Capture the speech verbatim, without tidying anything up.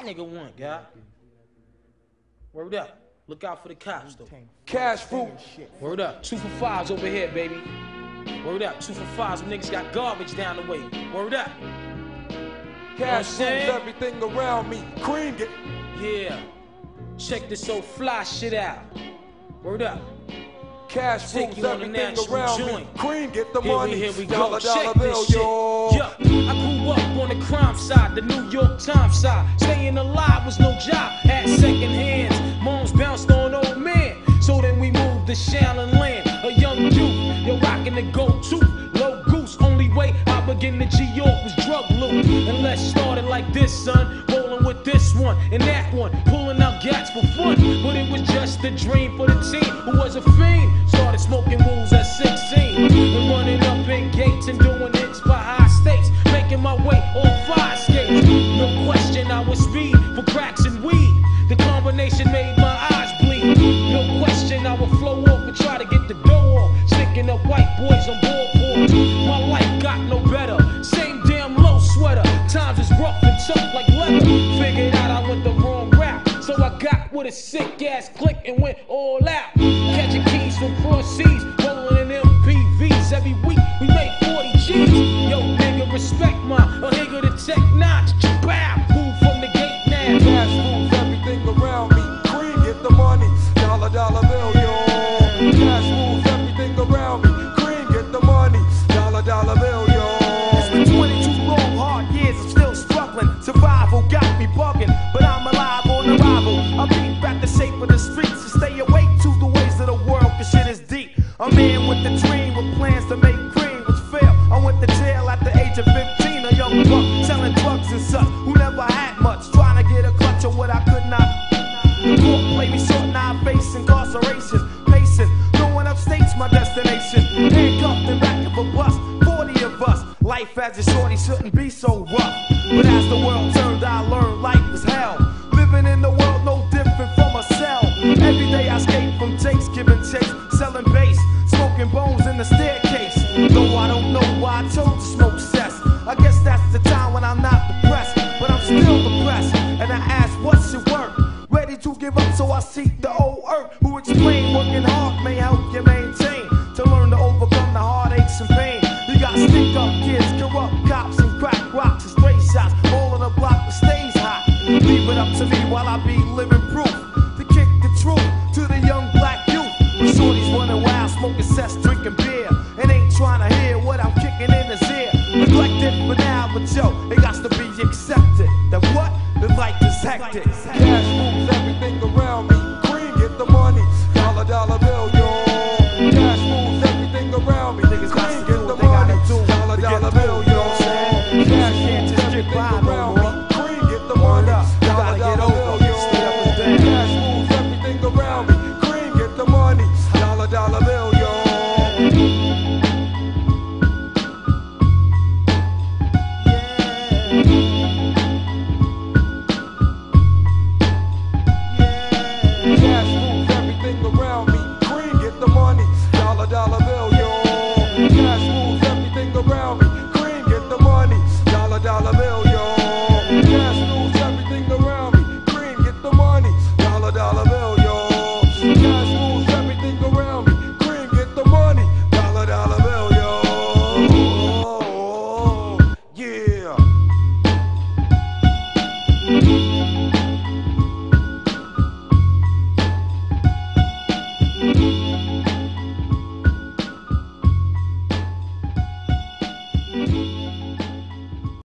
nigga want, guy. Word up. Look out for the cops, though. Cash fruit. Word up. Two for fives over here, baby. Word up. Two for fives. Them niggas got garbage down the way. Word up. Cash fruit, everything around me. Cream it. Yeah. Check this old fly shit out. Word up. Cash Take rules you on everything the around joint. me. Cream, get the Here money. we, here we dollar, go. dollar Check bill, this shit. yo. Yeah. I grew up on the crime side, the New York Times side. Staying alive was no job. Had second hands. Moms bounced on old men. So then we moved to Shaolin Land. A young youth, yo, rocking the go-to. Low goose. Only way I begin to G-York was drug loot. And let's start it like this, son. Rolling with this one and that one. Pulling out gats for fun. But it was just a dream for the team who was a fiend. Started smoking wools at sixteen. And running up in gates and doing hits for high stakes. Making my way on fire skates. No question I was speed for cracks and weed. The combination made my eyes bleed. No question I would flow off and try to get the dough off. Sticking up white boys on boardboards. My life got no better. Same damn low sweater. Times is rough and tough like leather. Figured out I went the wrong route. So I got with a sick ass click and went all out. Catching keys from cross seas. Rolling in M P Vs. Every week we made forty G's. Yo, nigga, respect my a nigga to tech notch. Bow. Move from the gate now. Cash rules everything around me. Cream, get the money. Dollar, dollar bill, yo. Cash rules everything around me. Cream, get the money. Dollar, dollar bill, yo. It's been twenty-two long, hard years. I'm still struggling. Survival got me bugging, but I'm alive on arrival. I beat back the shape of the streets and stay awake to the ways of the world, cause shit is deep. A man with a dream with plans to make cream was fail. I went to jail at the age of fifteen, a young buck selling drugs and such, who never had much, trying to get a clutch of what I could not. The court played me short, now I face incarceration. Pacing, going upstate's my destination. Handcuffed in back of a bus, forty of us. Life as a shorty shouldn't be so rough. But as the world turned, I learned life is hell. Living in the world no different from a cell. Every day I escape from Jake's, giving chase, selling bass, smoking bones in the staircase. Though I don't know why I chose to smoke cess. I guess that's the time when I'm not depressed, but I'm still depressed. And I ask, what's your work? Ready to give up, so I seek the old earth, who explain working hard may help you maintain, to learn to overcome the heartaches and pain. You got stick up kids, corrupt cops, and crack rocks and stray shots, all on the block that stays hot. Leave it up to me while I be living proof to kick the truth to the young black youth. The shorties running wild, smoking cess, drinking beer, and ain't trying to hear what I'm kicking in his ear. Neglected for now, but yo, it got to be accepted that what? The life is hectic. Cash